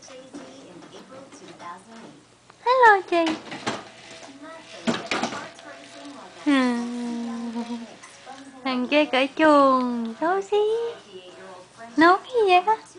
Hello chị. Thằng kia cởi chuồng xấu xí. Nói gì vậy?